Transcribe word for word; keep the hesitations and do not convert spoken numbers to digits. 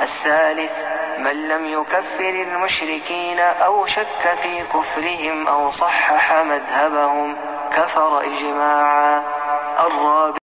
الثالث من لم يكفر المشركين أو شك في كفرهم أو صحح مذهبهم كفر إجماعا. الرابع